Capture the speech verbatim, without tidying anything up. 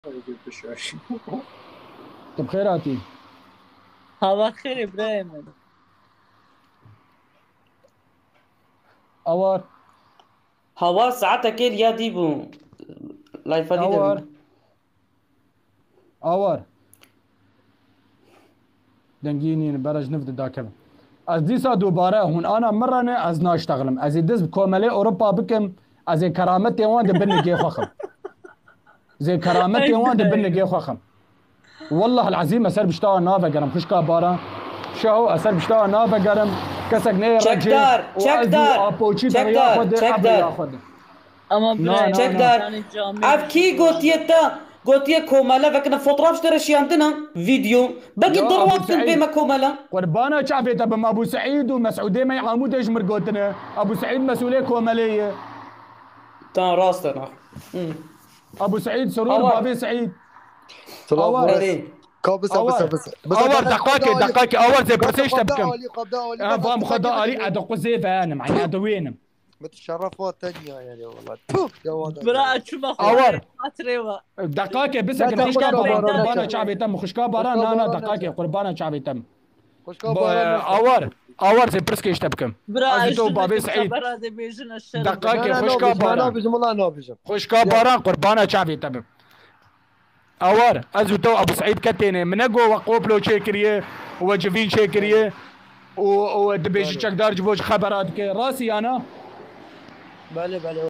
طب خيراتي. هوا خير ابراهيم. اور هوا ساعتها كيل يا ديبو لايف دي اور ده اور دنگيني برج نفد داكم از ديسا دوباره هون انا مرة از ناشتغلم از دز كومالي اوروبا بكم از كرامتي وان دبن جي خخم زي كرامتي وان دبن جي خخم والله العظيم اسر بشتاق نافا قرم خشكا بارا شو اسر بشتاق نافا قرم كسك نير تشيك دار تشيك دار تشيك دار تشيك دار اما لا تشيك دار عارف كي قلت يتا قلت يا كومالا فكنا فوتوغراف اشتري شي عندنا فيديو باقي ضروات كن بما كومالا قربانا شافي تبع ابو سعيد ومسعودي ما يعامود ايش مرقوتنا ابو سعيد مسؤوليه كوماليه تا راستنا ابو سعيد سرور بابي سعيد اور كابس بس بس بس اور دقاقي دقاقي اور زي برسيش تبكم اه فاهم خدا الي ادق زي فانا معي ادوينم متشرفات تانية يعني والله يا ولد برا شو اور بخور دقاقي بس خشكا قربانا شعبي تم خشكا بارا انا دقاقي قربانا شعبي تم اور اور زي برسكيش تبكم برا بابي سعيد دقاقي خشكا خشكا بارا بارا خشكا بارا قربانا شعبي تم اور ازو تو ابو سعيد كتينه منقو وقوبلو شيكريه وجفين شيكريه ودبيش شكدار جبوش خبرات راسي انا بله بله